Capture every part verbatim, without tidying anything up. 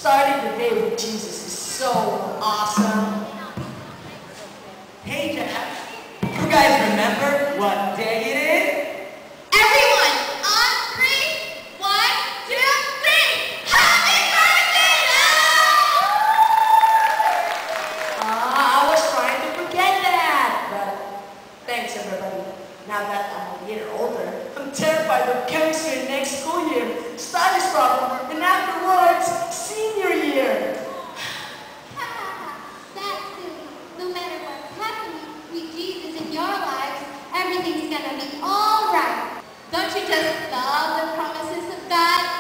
Starting the day with Jesus is so awesome. Hey, Dad. You guys remember what day it is? Everyone, on three. One, two, three. Happy birthday, Dad! Ah, I was trying to forget that. But thanks, everybody. Now that I'm a year older, I'm terrified of chemistry next school year, studies problem, and afterwards, senior year. That's silly. No matter what's happening with Jesus in your lives, everything's gonna be all right. Don't you just love the promises of God?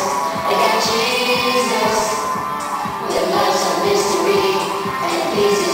Peace